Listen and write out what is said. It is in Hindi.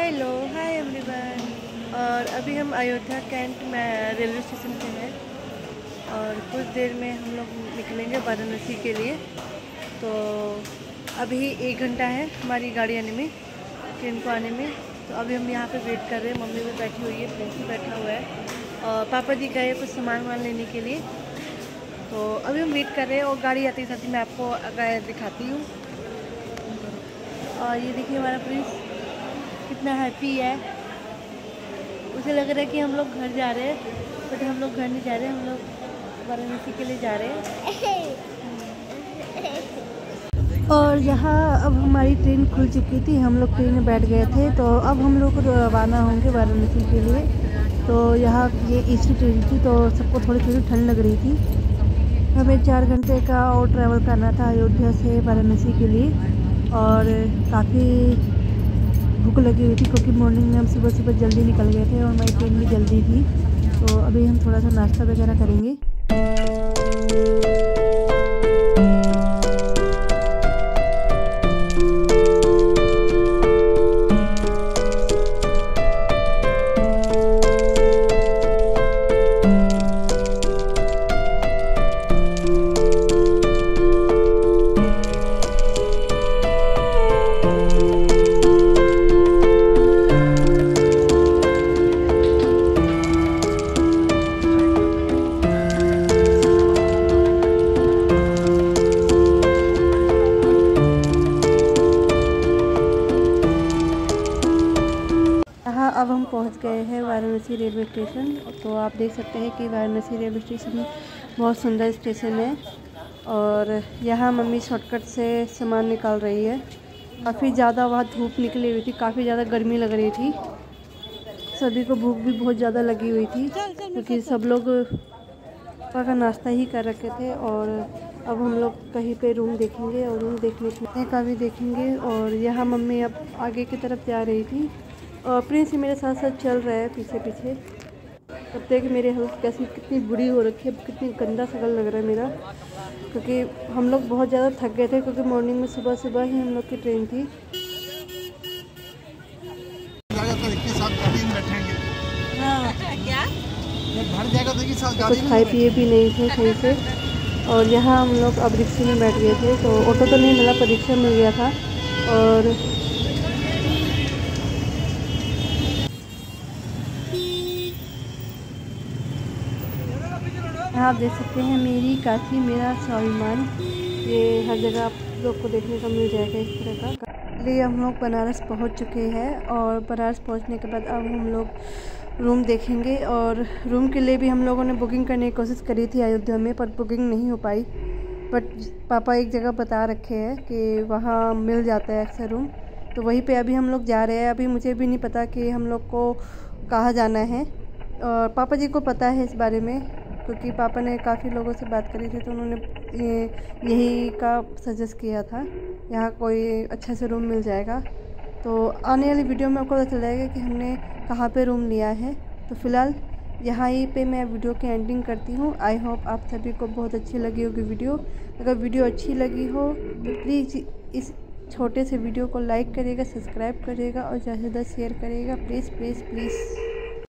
Hello hi everyone. और अभी हम अयोध्या कैंट में रेलवे स्टेशन पे हैं और कुछ देर में हम लोग निकलेंगे वाराणसी के लिए। तो अभी 1 घंटा है हमारी गाड़ी आने में, ट्रेन को आने में। तो अभी हम यहाँ पे वेट कर रहे हैं। मम्मी भी बैठी हुई है, प्रिंस भी बैठा हुआ है और पापा जी गए कुछ सामान वामान लेने के लिए। तो अभी हम वेट कर रहे हैं और गाड़ी आते साथ ही मैं आपको दिखाती हूँ। और ये देखिए हमारा प्रिंस कितना हैप्पी है। उसे लग रहा है कि हम लोग घर जा रहे हैं, बट हम लोग घर नहीं जा रहे, हम लोग वाराणसी के लिए जा रहे हैं। और यहाँ अब हमारी ट्रेन खुल चुकी थी, हम लोग ट्रेन में बैठ गए थे। तो अब हम लोग रवाना होंगे वाराणसी के लिए। तो यहाँ ये एसी ट्रेन थी तो सबको थोड़ी थोड़ी ठंड लग रही थी। हमें 4 घंटे का और ट्रैवल करना था अयोध्या से वाराणसी के लिए। और काफ़ी भूख लगी हुई थी क्योंकि मॉर्निंग में हम सुबह सुबह जल्दी निकल गए थे और हमारी ट्रेन भी जल्दी थी। तो अभी हम थोड़ा सा नाश्ता वगैरह करेंगे। अब हम पहुंच गए हैं वाराणसी रेलवे स्टेशन। तो आप देख सकते हैं कि वाराणसी रेलवे स्टेशन बहुत सुंदर स्टेशन है। और यहाँ मम्मी शॉर्टकट से सामान निकाल रही है। काफ़ी ज़्यादा वहाँ धूप निकली हुई थी, काफ़ी ज़्यादा गर्मी लग रही थी। सभी को भूख भी बहुत ज़्यादा लगी हुई थी क्योंकि सब लोग का नाश्ता ही कर रखे थे। और अब हम लोग कहीं पे रूम देखेंगे और रूम देखने का भी देखेंगे। और यहाँ मम्मी अब आगे की तरफ जा रही थी और प्रिंस मेरे साथ साथ चल रहा है पीछे पीछे। तब तक मेरी हालत कैसी कितनी बुरी हो रखी है, कितनी गंदा शक्ल लग रहा है मेरा, क्योंकि हम लोग बहुत ज़्यादा थक गए थे क्योंकि मॉर्निंग में सुबह सुबह ही हम लोग की ट्रेन थी। कुछ खाए पिए भी नहीं थे सही से। और यहाँ हम लोग अब रिक्शे में बैठ गए थे। तो ऑटो तो नहीं मिला पर रिक्शा मिल गया था। और आप देख सकते हैं मेरी काशी मेरा स्वाभिमान। ये हर जगह आप लोग को देखने को मिल जाएगा इस तरह का। इसलिए हम लोग बनारस पहुंच चुके हैं और बनारस पहुंचने के बाद अब हम लोग रूम देखेंगे। और रूम के लिए भी हम लोगों ने बुकिंग करने की कोशिश करी थी अयोध्या में, पर बुकिंग नहीं हो पाई। बट पापा एक जगह बता रखे हैं कि वहाँ मिल जाता है अक्सर रूम, तो वहीं पे अभी हम लोग जा रहे हैं। अभी मुझे भी नहीं पता कि हम लोग को कहाँ जाना है, और पापा जी को पता है इस बारे में क्योंकि पापा ने काफ़ी लोगों से बात करी थी तो उन्होंने यही का सजेस्ट किया था। यहाँ कोई अच्छा से रूम मिल जाएगा। तो आने वाली वीडियो में आपको पता चल जाएगा कि हमने कहाँ पे रूम लिया है। तो फ़िलहाल यहाँ ही पे मैं वीडियो की एंडिंग करती हूँ। आई होप आप सभी को बहुत अच्छी लगी होगी वीडियो। अगर वीडियो अच्छी लगी हो तो प्लीज़ इस छोटे से वीडियो को लाइक करिएगा, सब्सक्राइब करिएगा और ज़्यादा से ज़्यादा शेयर करिएगा। Please please please.